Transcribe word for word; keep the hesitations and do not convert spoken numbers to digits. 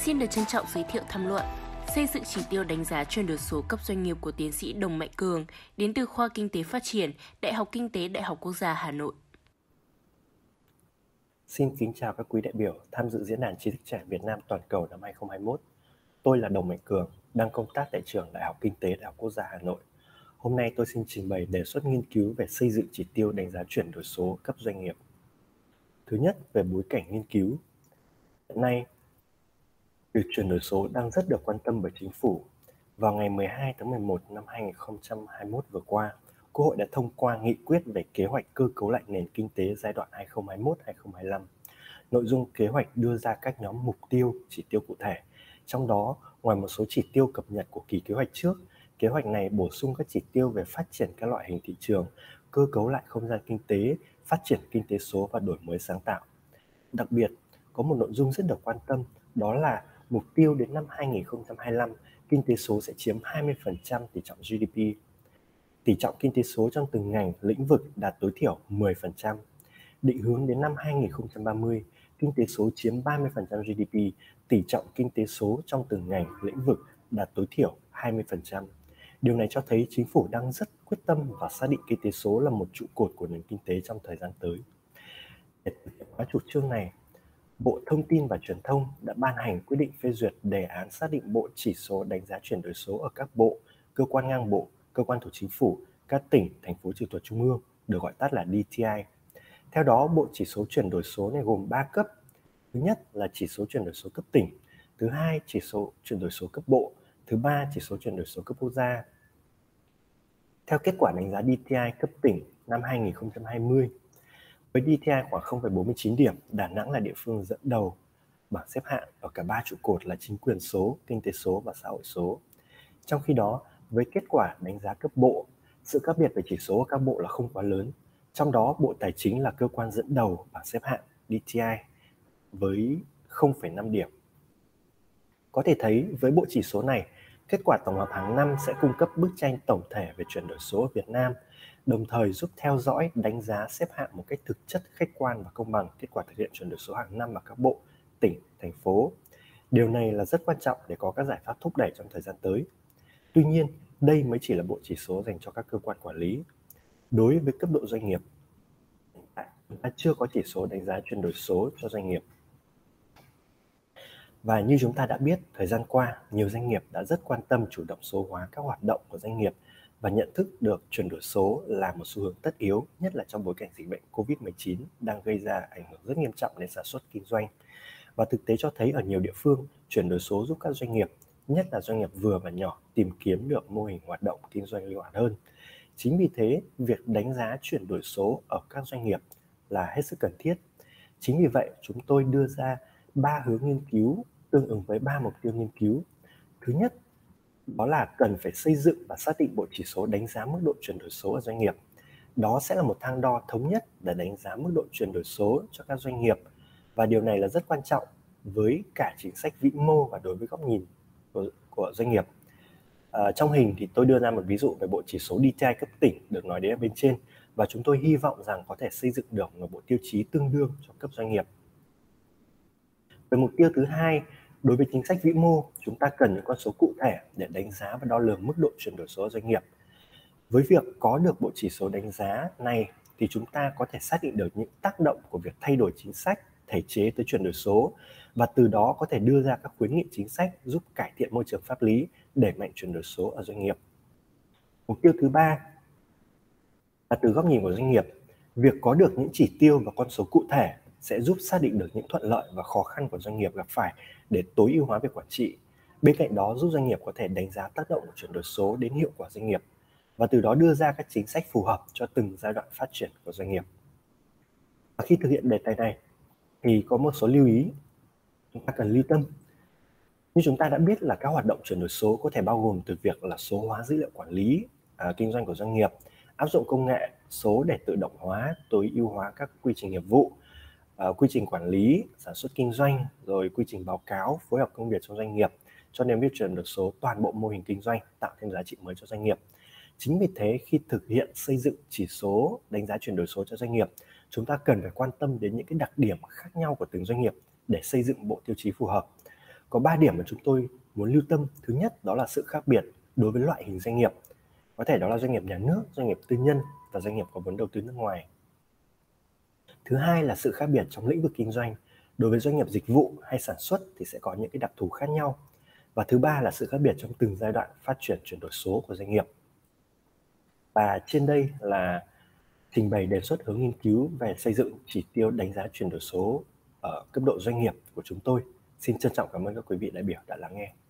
Xin được trân trọng giới thiệu tham luận xây dựng chỉ tiêu đánh giá chuyển đổi số cấp doanh nghiệp của tiến sĩ Đồng Mạnh Cường, đến từ Khoa Kinh tế Phát triển, Đại học Kinh tế Đại học Quốc gia Hà Nội. Xin kính chào các quý đại biểu tham dự Diễn đàn Trí thức trẻ Việt Nam toàn cầu năm hai không hai mốt. Tôi là Đồng Mạnh Cường, đang công tác tại trường Đại học Kinh tế Đại học Quốc gia Hà Nội. Hôm nay tôi xin trình bày đề xuất nghiên cứu về xây dựng chỉ tiêu đánh giá chuyển đổi số cấp doanh nghiệp. Thứ nhất, về bối cảnh nghiên cứu. Hiện nay, việc chuyển đổi số đang rất được quan tâm bởi chính phủ. Vào ngày mười hai tháng mười một năm hai không hai mốt vừa qua, Quốc hội đã thông qua nghị quyết về kế hoạch cơ cấu lại nền kinh tế giai đoạn hai không hai mốt đến hai không hai lăm. Nội dung kế hoạch đưa ra các nhóm mục tiêu, chỉ tiêu cụ thể. Trong đó, ngoài một số chỉ tiêu cập nhật của kỳ kế hoạch trước, kế hoạch này bổ sung các chỉ tiêu về phát triển các loại hình thị trường, cơ cấu lại không gian kinh tế, phát triển kinh tế số và đổi mới sáng tạo. Đặc biệt, có một nội dung rất được quan tâm, đó là mục tiêu đến năm hai không hai lăm, kinh tế số sẽ chiếm hai mươi phần trăm tỷ trọng giê đê pê. Tỷ trọng kinh tế số trong từng ngành, lĩnh vực đạt tối thiểu mười phần trăm. Định hướng đến năm hai không ba mươi, kinh tế số chiếm ba mươi phần trăm giê đê pê, tỷ trọng kinh tế số trong từng ngành, lĩnh vực đạt tối thiểu hai mươi phần trăm. Điều này cho thấy chính phủ đang rất quyết tâm và xác định kinh tế số là một trụ cột của nền kinh tế trong thời gian tới. Để thực hiện hóa chủ trương này, Bộ Thông tin và Truyền thông đã ban hành quyết định phê duyệt đề án xác định bộ chỉ số đánh giá chuyển đổi số ở các bộ, cơ quan ngang bộ, cơ quan thuộc chính phủ, các tỉnh, thành phố trực thuộc trung ương, được gọi tắt là đê tê i. Theo đó, bộ chỉ số chuyển đổi số này gồm ba cấp. Thứ nhất là chỉ số chuyển đổi số cấp tỉnh, thứ hai chỉ số chuyển đổi số cấp bộ, thứ ba chỉ số chuyển đổi số cấp quốc gia. Theo kết quả đánh giá đê tê i cấp tỉnh năm hai không hai không, với đê tê i khoảng không phẩy bốn mươi chín điểm, Đà Nẵng là địa phương dẫn đầu bảng xếp hạng ở cả ba trụ cột là chính quyền số, kinh tế số và xã hội số. Trong khi đó, với kết quả đánh giá cấp bộ, sự khác biệt về chỉ số ở các bộ là không quá lớn. Trong đó, Bộ Tài chính là cơ quan dẫn đầu bảng xếp hạng đê tê i với không phẩy năm điểm. Có thể thấy với bộ chỉ số này, kết quả tổng hợp hàng năm sẽ cung cấp bức tranh tổng thể về chuyển đổi số ở Việt Nam, đồng thời giúp theo dõi, đánh giá, xếp hạng một cách thực chất, khách quan và công bằng kết quả thực hiện chuyển đổi số hàng năm ở các bộ, tỉnh, thành phố. Điều này là rất quan trọng để có các giải pháp thúc đẩy trong thời gian tới. Tuy nhiên, đây mới chỉ là bộ chỉ số dành cho các cơ quan quản lý. Đối với cấp độ doanh nghiệp, chúng ta chưa có chỉ số đánh giá chuyển đổi số cho doanh nghiệp. Và như chúng ta đã biết, thời gian qua, nhiều doanh nghiệp đã rất quan tâm chủ động số hóa các hoạt động của doanh nghiệp và nhận thức được chuyển đổi số là một xu hướng tất yếu, nhất là trong bối cảnh dịch bệnh covid mười chín đang gây ra ảnh hưởng rất nghiêm trọng đến sản xuất kinh doanh. Và thực tế cho thấy ở nhiều địa phương, chuyển đổi số giúp các doanh nghiệp, nhất là doanh nghiệp vừa và nhỏ, tìm kiếm được mô hình hoạt động kinh doanh linh hoạt hơn. Chính vì thế, việc đánh giá chuyển đổi số ở các doanh nghiệp là hết sức cần thiết. Chính vì vậy, chúng tôi đưa ra ba hướng nghiên cứu tương ứng với ba mục tiêu nghiên cứu. Thứ nhất, đó là cần phải xây dựng và xác định bộ chỉ số đánh giá mức độ chuyển đổi số ở doanh nghiệp. Đó sẽ là một thang đo thống nhất để đánh giá mức độ chuyển đổi số cho các doanh nghiệp. Và điều này là rất quan trọng với cả chính sách vĩ mô và đối với góc nhìn của, của doanh nghiệp. À, trong hình thì tôi đưa ra một ví dụ về bộ chỉ số đê tê i cấp tỉnh được nói đến ở bên trên, và chúng tôi hy vọng rằng có thể xây dựng được một bộ tiêu chí tương đương cho cấp doanh nghiệp. Về mục tiêu thứ hai, đối với chính sách vĩ mô, chúng ta cần những con số cụ thể để đánh giá và đo lường mức độ chuyển đổi số doanh nghiệp. Với việc có được bộ chỉ số đánh giá này thì chúng ta có thể xác định được những tác động của việc thay đổi chính sách, thể chế tới chuyển đổi số, và từ đó có thể đưa ra các khuyến nghị chính sách giúp cải thiện môi trường pháp lý, đẩy mạnh chuyển đổi số ở doanh nghiệp. Mục tiêu thứ ba là từ góc nhìn của doanh nghiệp, việc có được những chỉ tiêu và con số cụ thể sẽ giúp xác định được những thuận lợi và khó khăn của doanh nghiệp gặp phải để tối ưu hóa việc quản trị. Bên cạnh đó, giúp doanh nghiệp có thể đánh giá tác động của chuyển đổi số đến hiệu quả doanh nghiệp và từ đó đưa ra các chính sách phù hợp cho từng giai đoạn phát triển của doanh nghiệp. Và khi thực hiện đề tài này thì có một số lưu ý chúng ta cần lưu tâm. Như chúng ta đã biết là các hoạt động chuyển đổi số có thể bao gồm từ việc là số hóa dữ liệu quản lý, à, kinh doanh của doanh nghiệp, áp dụng công nghệ số để tự động hóa, tối ưu hóa các quy trình nghiệp vụ, uh, quy trình quản lý, sản xuất kinh doanh, rồi quy trình báo cáo, phối hợp công việc trong doanh nghiệp, cho nên việc chuyển đổi số toàn bộ mô hình kinh doanh, tạo thêm giá trị mới cho doanh nghiệp. Chính vì thế, khi thực hiện xây dựng chỉ số đánh giá chuyển đổi số cho doanh nghiệp, chúng ta cần phải quan tâm đến những cái đặc điểm khác nhau của từng doanh nghiệp để xây dựng bộ tiêu chí phù hợp. Có ba điểm mà chúng tôi muốn lưu tâm. Thứ nhất, đó là sự khác biệt đối với loại hình doanh nghiệp. Có thể đó là doanh nghiệp nhà nước, doanh nghiệp tư nhân và doanh nghiệp có vốn đầu tư nước ngoài. Thứ hai là sự khác biệt trong lĩnh vực kinh doanh. Đối với doanh nghiệp dịch vụ hay sản xuất thì sẽ có những cái đặc thù khác nhau. Và thứ ba là sự khác biệt trong từng giai đoạn phát triển chuyển đổi số của doanh nghiệp. Và trên đây là trình bày đề xuất hướng nghiên cứu về xây dựng chỉ tiêu đánh giá chuyển đổi số ở cấp độ doanh nghiệp của chúng tôi. Xin trân trọng cảm ơn các quý vị đại biểu đã lắng nghe.